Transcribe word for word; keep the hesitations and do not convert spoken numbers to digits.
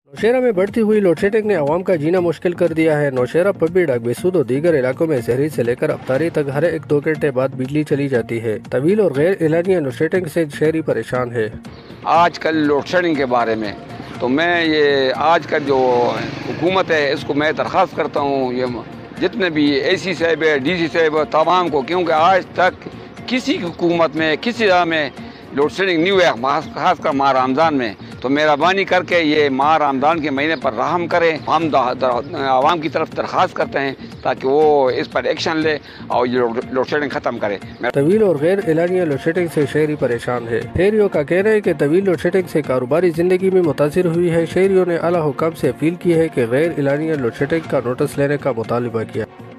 नौशेरा में बढ़ती हुई लोडशेडिंग ने आवाम का जीना मुश्किल कर दिया है। नौशेरा पब्बी डाक बेसूद और दीगर इलाकों में शहरी से लेकर अफ्तारी तक हर एक दो घंटे बाद बिजली चली जाती है। तवील और गैर एलानिया लोडशेडिंग से शहरी परेशान है। आजकल लोडशेडिंग के बारे में तो मैं ये आज का जो हुकूमत है इसको मैं दरख्वास्त करता हूँ, ये जितने भी ए सी साहब है, डी सी साहब है, तमाम को, क्योंकि आज तक किसी हुकूमत में किसी जगह में लोडशेडिंग नहीं हुआ, खासकर माह रमज़ान में। तो मेहरबानी करके ये माह रमज़ान के महीने पर रहम करें। हम आवाम की तरफ दरख्वास्त करते हैं ताकि वो इस पर एक्शन ले और ये लोडशेडिंग ख़त्म करे। तवील और गैर एलानिया लोडशेडिंग से शहरी परेशान है। शहरियों का कहना है कि तवील लोडशेडिंग से कारोबारी जिंदगी में मुतासिर हुई है। शहरियों ने आला हुकाम से अपील की है कि गैर एलानिया लोडशेडिंग का नोटिस लेने का मुतालबा किया।